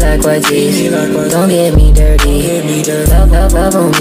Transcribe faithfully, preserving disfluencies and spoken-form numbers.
like what this. Don't get me dirty. Love, love, love on me.